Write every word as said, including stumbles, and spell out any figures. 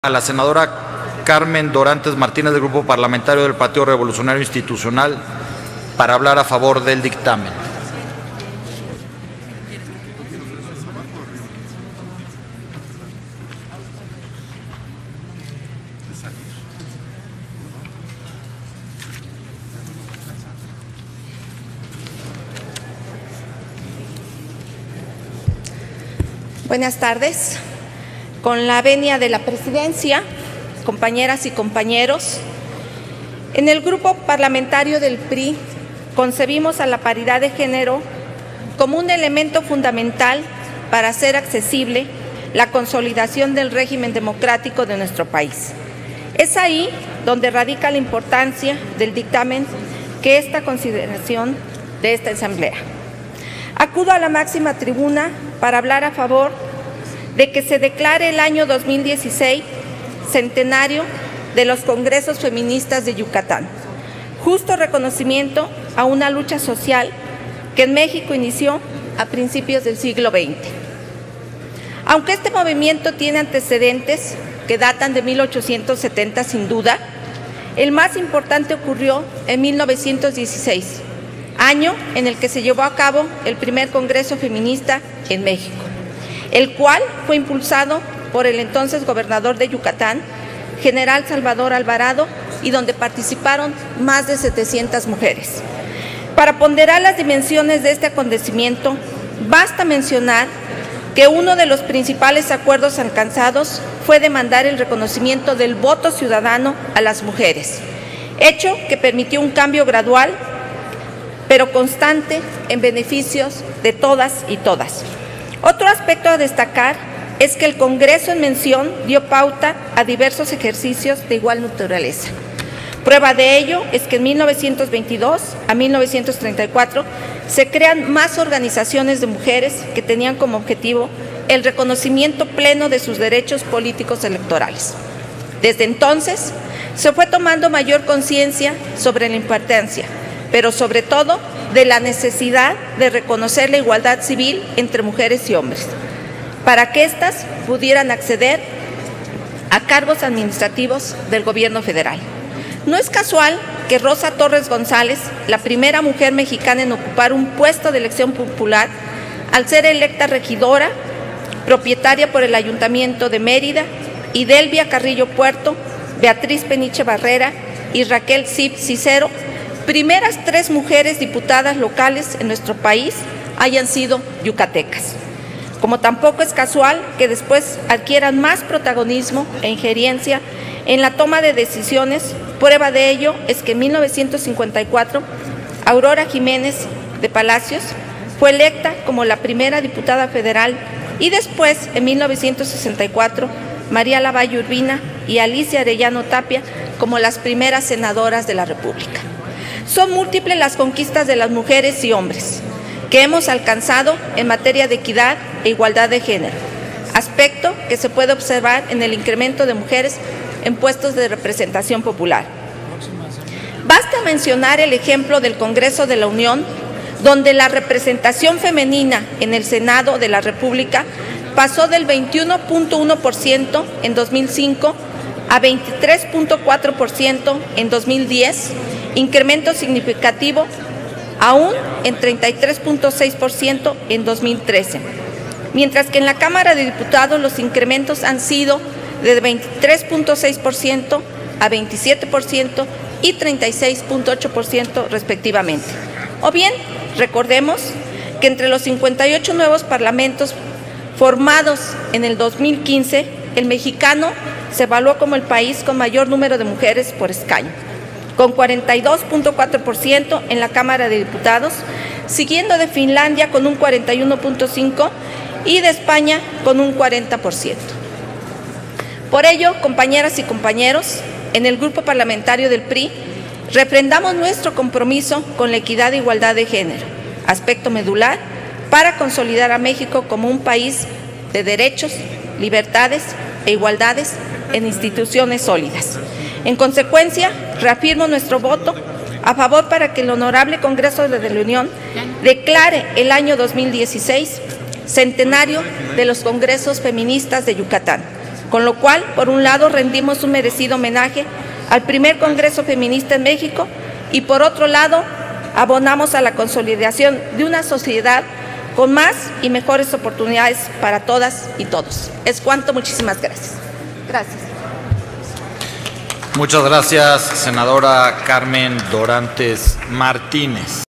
A la senadora Carmen Dorantes Martínez del Grupo Parlamentario del Partido Revolucionario Institucional para hablar a favor del dictamen. Buenas tardes. Con la venia de la presidencia, compañeras y compañeros, en el Grupo Parlamentario del P R I concebimos a la paridad de género como un elemento fundamental para hacer accesible la consolidación del régimen democrático de nuestro país. Es ahí donde radica la importancia del dictamen que esta consideración de esta Asamblea. Acudo a la máxima tribuna para hablar a favor de que se declare el año dos mil dieciséis centenario de los Congresos Feministas de Yucatán, justo reconocimiento a una lucha social que en México inició a principios del siglo veinte. Aunque este movimiento tiene antecedentes que datan de mil ochocientos setenta sin duda, el más importante ocurrió en mil novecientos dieciséis, año en el que se llevó a cabo el primer Congreso Feminista en México, el cual fue impulsado por el entonces gobernador de Yucatán, general Salvador Alvarado, y donde participaron más de setecientas mujeres. Para ponderar las dimensiones de este acontecimiento, basta mencionar que uno de los principales acuerdos alcanzados fue demandar el reconocimiento del voto ciudadano a las mujeres, hecho que permitió un cambio gradual, pero constante en beneficios de todas y todas. Otro aspecto a destacar es que el Congreso en mención dio pauta a diversos ejercicios de igual naturaleza. Prueba de ello es que en mil novecientos veintidós a mil novecientos treinta y cuatro se crean más organizaciones de mujeres que tenían como objetivo el reconocimiento pleno de sus derechos políticos electorales. Desde entonces se fue tomando mayor conciencia sobre la importancia, pero sobre todo de la necesidad de reconocer la igualdad civil entre mujeres y hombres, para que éstas pudieran acceder a cargos administrativos del gobierno federal. No es casual que Rosa Torres González, la primera mujer mexicana en ocupar un puesto de elección popular, al ser electa regidora, propietaria por el Ayuntamiento de Mérida, y Delvia Carrillo Puerto, Beatriz Peniche Barrera y Raquel Cip Cicero, primeras tres mujeres diputadas locales en nuestro país, hayan sido yucatecas. Como tampoco es casual que después adquieran más protagonismo e injerencia en la toma de decisiones. Prueba de ello es que en mil novecientos cincuenta y cuatro, Aurora Jiménez de Palacios fue electa como la primera diputada federal y después, en mil novecientos sesenta y cuatro, María Lavalle Urbina y Alicia Arellano Tapia como las primeras senadoras de la República. Son múltiples las conquistas de las mujeres y hombres que hemos alcanzado en materia de equidad e igualdad de género, aspecto que se puede observar en el incremento de mujeres en puestos de representación popular. Basta mencionar el ejemplo del Congreso de la Unión, donde la representación femenina en el Senado de la República pasó del veintiuno punto uno por ciento en dos mil cinco a veintitrés punto cuatro por ciento en dos mil diez, incremento significativo aún en treinta y tres punto seis por ciento en dos mil trece, mientras que en la Cámara de Diputados los incrementos han sido de veintitrés punto seis por ciento a veintisiete por ciento y treinta y seis punto ocho por ciento respectivamente. O bien, recordemos que entre los cincuenta y ocho nuevos parlamentos formados en el dos mil quince, el mexicano se evaluó como el país con mayor número de mujeres por escaño, con cuarenta y dos punto cuatro por ciento en la Cámara de Diputados, siguiendo de Finlandia con un cuarenta y uno punto cinco por ciento y de España con un cuarenta por ciento. Por ello, compañeras y compañeros, en el Grupo Parlamentario del P R I, refrendamos nuestro compromiso con la equidad e igualdad de género, aspecto medular para consolidar a México como un país de derechos, libertades e igualdades en instituciones sólidas. En consecuencia, reafirmo nuestro voto a favor para que el Honorable Congreso de la Unión declare el año dos mil dieciséis centenario de los Congresos Feministas de Yucatán, con lo cual, por un lado, rendimos un merecido homenaje al primer Congreso Feminista en México y, por otro lado, abonamos a la consolidación de una sociedad con más y mejores oportunidades para todas y todos. Es cuanto. Muchísimas gracias. Gracias. Muchas gracias, senadora Carmen Dorantes Martínez.